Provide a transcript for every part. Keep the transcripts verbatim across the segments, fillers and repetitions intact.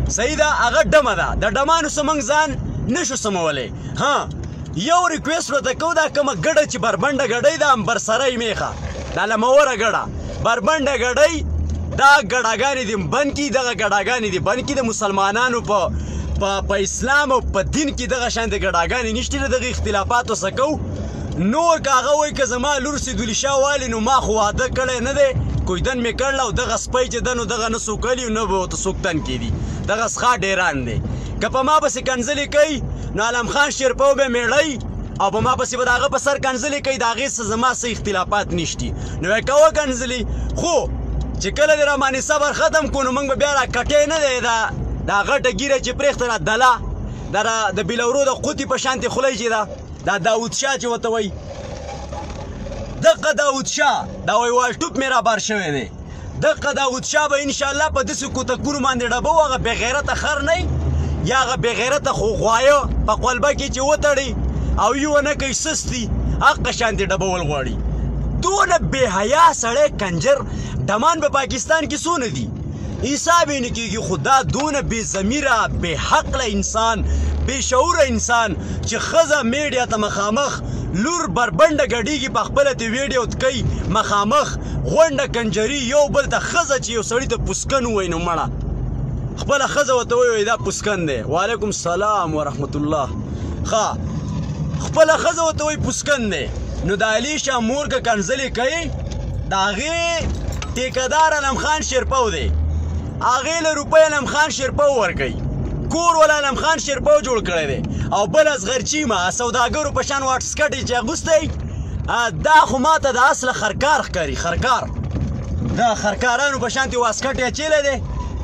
صحیح ده هغه ډمه ده د ډمانو څه موږ ځان نشو سمولی ها یو ریکویسټ ورته کوو دا کومه ګډه چې بربنډه ګډۍ ده امبر سرای میخه دا لموره ګډه بربنډه ګډۍ دا ګډاګانې دي بند کړي دغه ګډاګانې دي بند کړي د مسلمانانو په په اسلام او په دین کې دغه شانتې ګډاګانې نشته د دغه اختلافاتو څه کوو نور که هغه وایي که زما لور سیدالشا والي نو ما خو واده کړی نه دی کویدن مې کړله او دغه سپی چې ده نو دغه نه څوک کلي نه به ورته څوک تن کېدي دغه څښا ډیران دی که په ما پسې کنځلې کوي نو علم خان شیرپو به میړی او په ما پسې به د هغه په سر کنځلې کوي د هغې څه زما څه اختلافات نشتي نو یې کوه کنځلې خو چې کله دې رامانې صبر ختم کړو نو موږ به بیا را کټی نه دی دا دا غټه ګیره چې پرېښته را دله دا د بیلورو د قوتي په شانتې خولی چې ده دا داود شاه چې ورته وایي دغه داود شاه دا وایي والټوپ مې رابار شوی دی دغه داود شاه به انشاءالله په داسې کوتکونو باندې ډبه و هغه بېغیرته خر نه یا هغه بېغیرته خو غوایه په قلبه کې چې وتړي او یې ونه کوي سستي هغه شانتې ډبول غواړي دونه بېحیا سړی کنجر ډمان په پاکستان کې څونه دي حساب یې نه کېږي خو دا دونه بې ضمیره بې حقله انسان بې شعوره انسان چې ښځه میډیا ته مخامخ لور بربنډه ګډېږي په خپله تې ویډیو کوي مخامخ غونډه کنجري یو بل ته ښځه چې یو سړي ته پوسکن ووایي نو مړه خپله ښځه ورته ووایي دا پوسکن دی وعلیکم السلام ورحمت الله ښه خپله ښځه ورته وایي پوسکن دی نو د الیشا مور که کنځلې کوي د هغې ټیکهدار علم خان شیرپو دی هغې له روپۍ علم خان شیرپو ورکوي کور ولا علم خان شیرپو جوړ کړی دی او بل اصغرچي ما سوداګرو په شان واټسکټ یې چې اغوستی دا خو ماته د اصله خرکار ښکاري خرکار د خرکارانو په شانتې واسکټ یې اچولی دی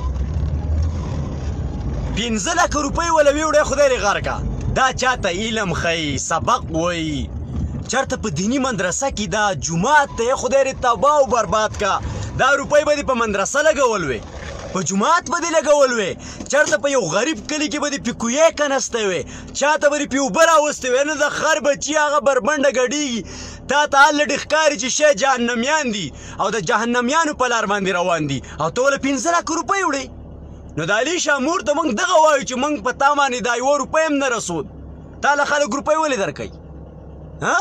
پنځه لکه روپۍ وله ویې وړی خدای دې غر کا دا چاته علم ښیي سبق وایي چېرته په دیني مدرسه کې دا جومات ته خدای دې تباه او برباد کا دا روپۍ به دې په مدرسه لګول وې په جومات به دې لګول وې چېرته په یو غریب کلي کې به دې پیکویې کنستی وې چاته به دې پې اوبه راوستې وې نه د خر بچي هغه بربنډه ګډېږي تا ته هلته ښکاري چې شی جهنمیان دي او د جهنمیانو په لار باندې روان دي او ته ولې پنځه لکه روپۍ وړې نو د الیشا مور ته موږ دغه وایو چې موږ په تا باندې دا یوه روپۍ هم نه رسود تا له خلک روپۍ ولې درکوي ها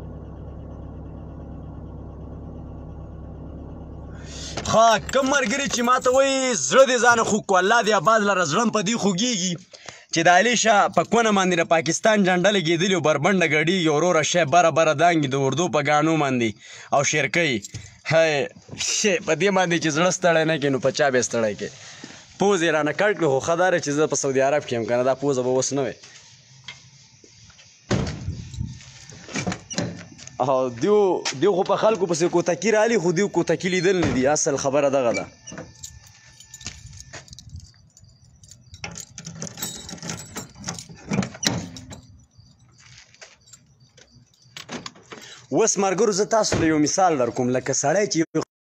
ښه کوم ملګري چې ما ته وایي زړه دې ځانه خوږ کړو الله دې آباد لره زړه م په دې خوږېږي چې د الیشا په کونه باندې د پاکستان جنډه لګېدلي او بربنډه ګډېږي وروره شی بره بره دانګي د اردو په ګاڼو باندې او شعر کوي هی شی په دې باندې چې زړه ستړی نه کړي نو په چا به یې ستړی کړي پوز یې رانه کړ کړي خو ښه دا چې زه په سعودي عرب کې یم که نه دا پوزه به اوس نه وی او دیو دیو خو په خلکو پسې کوتکي رالي خو دیو کوتکي لیدل نه دي اصل خبره دغه ده اوس ملګرو زه تاسو له یو مثال در کوم لکه سړی چې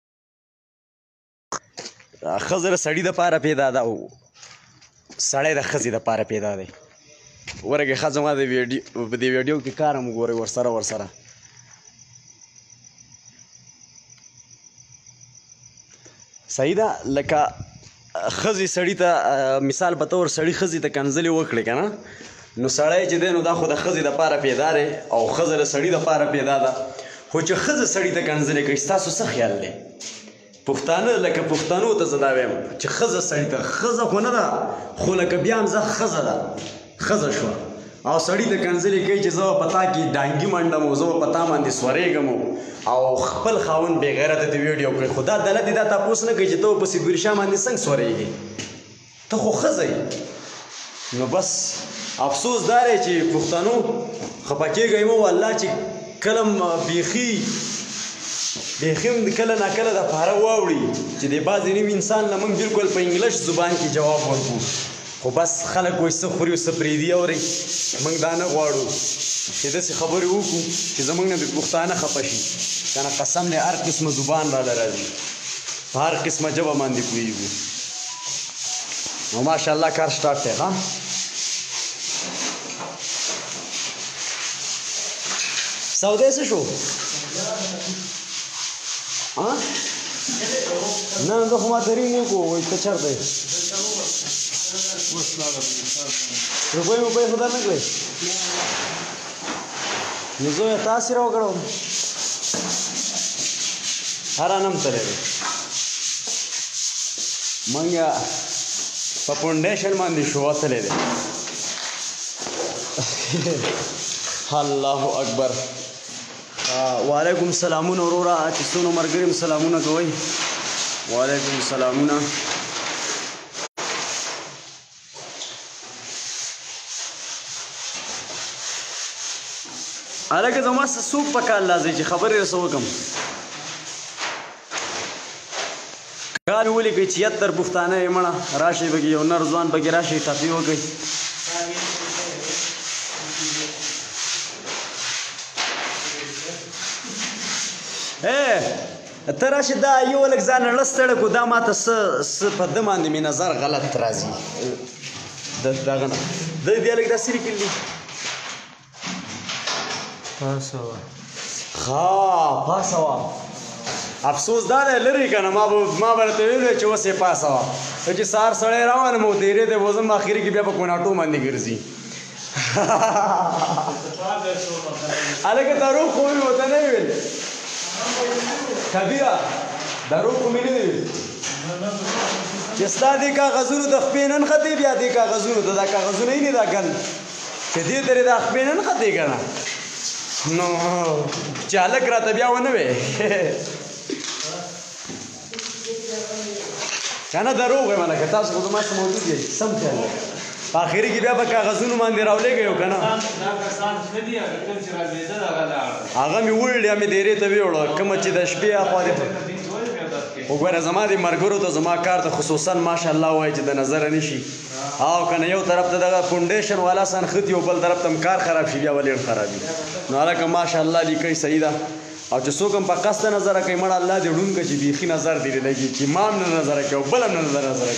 ښځه د سړي دپاره پیدا ده او سړی د ښځې دپاره پیدا دی ورګې ښځه ما د ویډیو په دې ویډیو کې کار هم وګورئ ورسره ورسره صحیح ده لکه ښځې سړي ته مثال په طور سړي ښځې ته کنځلې وکړې که نه نو سړی چې دی نو دا خو د ښځې دپاره پیدا دی او ښځه د سړي دپاره پیدا ده خو چې ښځه سړي ته کنځلې کوي ستاسو څه خیال دی پښتانه لکه پښتنو ته زه دا وایم چې ښځه سړي ته ښځه خو نه ده خو لکه بیا هم زه ښځه ده ښځه شوه او سړي ته کنځلې کوي چې زه به په تا کې ډانګي منډم او زه به په تا باندې سورېږم او خپل خاوند بې غیرته ته ویډیو کړي خو دا دله دې دا تپوس نه کوي چې ته په سیدالشا باندې څنګه سورېږې ته خو ښځه یې نو بس افسوس دا دی چې پښتنو خفه کېږئ مه والله چې کله بیخي بیخي هم کله ناکله دپاره واوړي چې د بعضې نیم انسان له موږ بلکل په انګلیش زبان کې جواب ورکړو خو بس خلک وایي څه خوري او څه پرېږدي اورئ موږ دا نه غواړو چې داسې خبرې وکړو چې زموږ نه پښتانه خفه شي که نه قسم دی هر قسمه زبان راله راځي په هر قسمه ژبه باندې پوهېږو نو ماشاءالله کار سټارټ دی ښه سودای څه شو نه نن خو ما ترې نه کوو وایي ته چېرته یې روپۍ وپۍ خو در نه کړئ نو زه یې تاسې را وکړم هر انم تللی دی موږ په فونډیشن باندې شو وتلی دی الله اکبر وعلیکم سلامونه وروره چې څونه ملګري م سلامونه کوئ وعلیکم سلامونه هلکه زما څه څوک په کال راځي چې خبرې رسه وکړم کال ولیکئ چیتر پښتانه یې مړه راشئ پکې یو نر ځوان پکې راشئ ټاپي وکړئ ته راشي دا یو لږ ځان رړه ستړی کړو دا ماته څه څه په ده باندې مې نظر غلط راځي د دغه نه د دې لږ داسې لیکلي دي پاسوه ښه پاسوه افسوس دا دی لرې که نه ما به ما به راته ویلو چې اوس یې پاسوه چې سهار سړی روان م او تېرې ته به ځم اخري کې بیا په کوناټو باندې ګرځي هلکه دروغ خو مې ورته نه ویل کبیره دروغ خو مې نه دی ویل چې ستا دې کاغذونو د خپې نه نښتې بیا دې کاغذونو ته دا کاغذونه یې نه دا ګن چې دې ترې دا خپې نه نښتې که نه نو چې هلک راته بیا ونه وی که نه دروغ وایم هلکه تاسو خو زما څه موجود یئ سم خیال دی په اخري کې بیا په کاغذونو باندې راولېږئ او که نه هغه مې وړل یا مې دیرې ته ویوړه کومه چې د شپې اخوا دې وګوره زما دې ملګرو ته زما کار ته خصوصا ماشاءالله وایي چې د نظره نه شي او که نه یو طرف ته دغه فونډیشن والا سان ښتي او بل طرف ته هم کار خراب شي بیا ولې خرابي نو هلکه ماشاءالله لیکئ صحیح ده او چې څوک هم په قصده نظره کوي مړه الله دې ړوند کړه چې بیخي نظر دې لګي چې ما هم نه نظره کوي او بل هم نه نظره کوي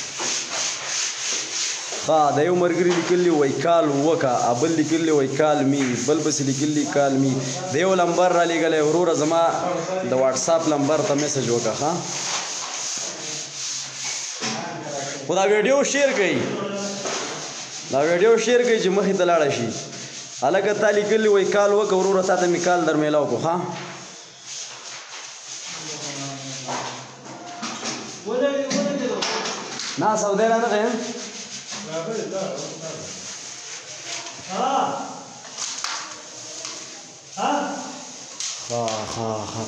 ښه د یو ملګري لیکلي وایي کال وکړه بل لیکلي وایي کال می بل پسې لیکلي کال می د یو لمبر را لېږلی وروره زما د واټساپ لمبر ته میسج وکړه ښه خو دا ویډیو شیر کړئ دا ویډیو شیر کړئ چې مخې ته لاړه شي هلکه تا لیکلي وایي کال وکړه وروره تا ته مې کال در میلاو کړو ښه نه سودی را نه دی ها ها ها ها ها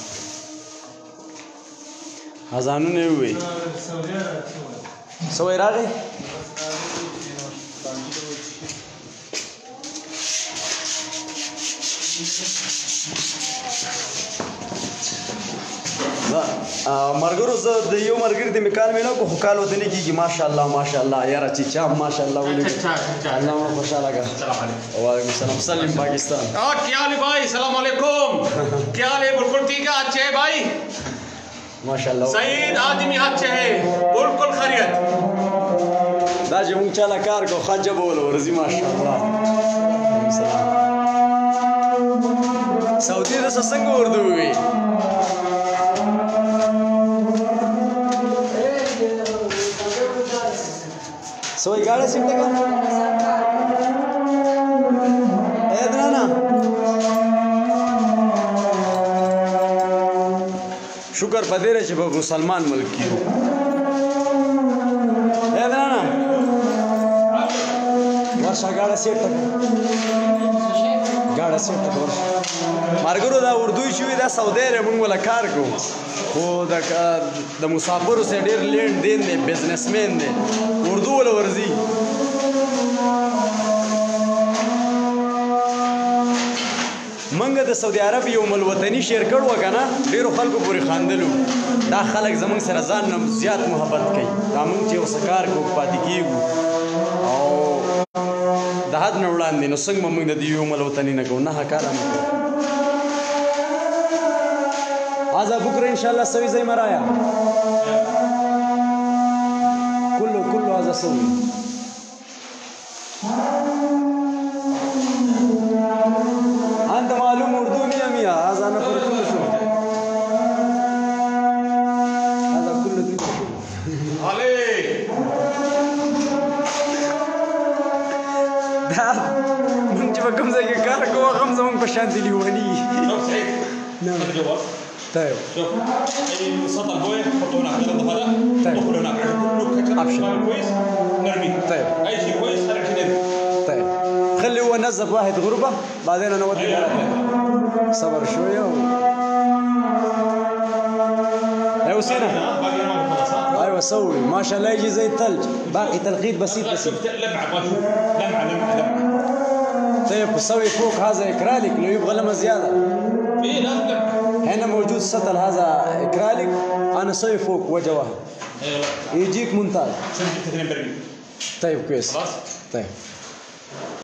اذانونه وي سوي راغی مرګرو زه د یو ملګري د مې کال میلاو کړو خو کال ورته نه کېږي ماشاءالله ماشاءالله یاره چې چا ماشاءالله ولیکل الله مو خوشحاله کړه وعلیکم السلام سلیم پاکستان کیا حال ہے بھائی السلام علیکم کیا حال ہے بالکل ٹھیک ہے اچھے ہے بھائی ماشاءالله سعید آدمی اچھے ہے بالکل خیریت دا چې مونږ چاله کار کوو ښه جبه وله ورځي ماشاءالله سعودي درسه څنګه اردو ووي سوی گاڑی سیکھتے کر اے درانا شکر پدې رې چې په مسلمان ملک کې اے درانا ورشه گاڑی سیکھته گاڑی سیکھته ورشه مرګرو دا اردو شوی دا سعودي رې مونږ ولا کار کوو خو د مسافرو سره ډېر لین دین دی بزنسمین دی اردو ولا ورځي منګه د سعودي عرب یو ملوطني شعر کړو کنه ډیرو خلکو پورې خاندلو دا خلک زمونږ سره ځان نه زیات محبت کوي دا مونږ چې اوس کار کوو پاتې کیږو او د حد نه وړاندې نو څنګه مونږ د دې یو ملوطني نه کوو نه کار هم هذا بكره ان شاء الله سوي زي ما رايا كله كله هذا سوي انت معلوم اردني يا ميا هذا انا فرق كله شو هذا كله دي شو علي من جيب كم زي كارك هو غمزة من بشانتي اليواني. شوف سعيد. نعم. هذا جوال. طيب. شوف أي سطل بويه حطه هناك جرد هذا. طيب. ندخل هناك كله كتر. أبشر. كويس نرميه. طيب. أي شيء كويس نرجع نرمي. طيب. خلي هو نزل واحد غربة بعدين أنا أودي أيوة. صبر شوية و... أيوة سينا. ايوه سوي ما شاء الله يجي زي الثلج باقي تلقيط بسيط بسيط. شفت لمعه ما شوف لمعه لمعه لمعه. طيب بسوي فوق هذا اكراليك لو يبغى لمعه زياده. ايه لازم لمعه. هنا موجود سطل هذا اكراليك انا اسوي فوق وجه واحد. ايوه يجيك ممتاز. سنجد اثنين برميل. طيب كويس. خلاص. طيب